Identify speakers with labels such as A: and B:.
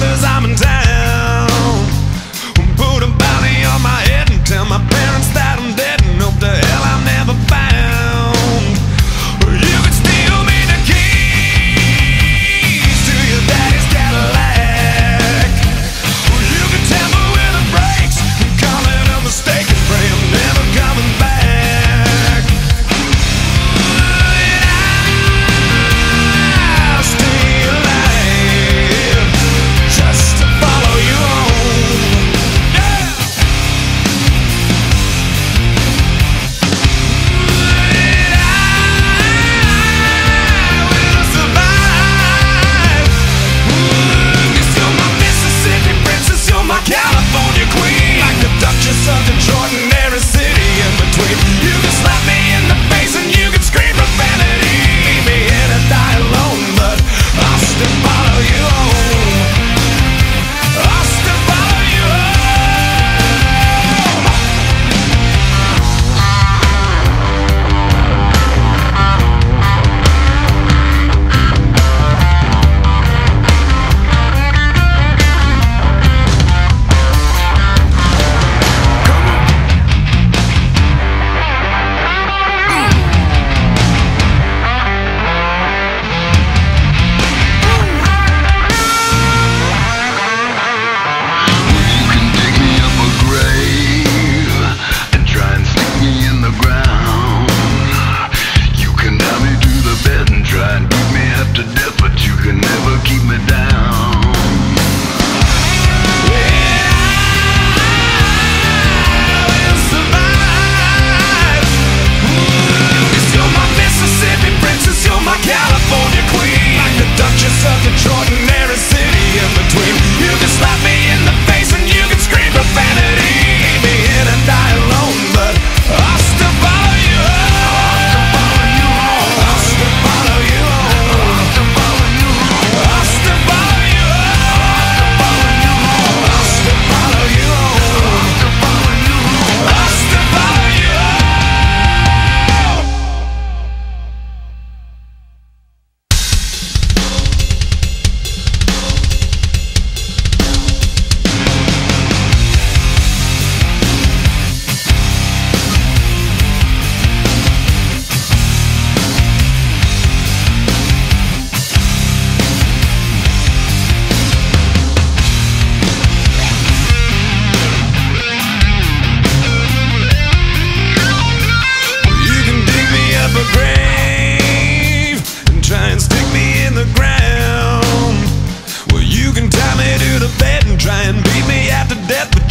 A: brothers, I'm in town. Put a bounty on my head and tell my parents that I'm dead, and hope to hell I'm never found. You can steal me the keys to your daddy's Cadillac. You can tamper with the brakes and call it a mistake and pray I'm never coming back. I'll stay alive just to follow you home. Yeah. I will survive. 'Cause you're my Mississippi princess, you're my California queen, like the Duchess of Detroit and every city in between. You can slap me in the face and you can scream profanity, leave me here to die alone, but I'll still follow you home. I'll still follow you home.
B: You can dig me up a grave and try and stick me in the ground. You can tie me to the bed and try and beat me after death, but you can never keep me down.
A: I'll survive. 'Cause you're my Mississippi princess, you're my California queen, like the Duchess of Detroit and every city in between. You can slap me in the face and you can scream profanity, leave me here to die alone, but I'll still follow you home. I'll still follow you home. I'll still follow you home. I'll still follow you home. I'll still follow you home. I'll still follow you home. You can dig me up a grave and try and stick me in the ground. Well, you can tie me to the bed and try and beat me after death, but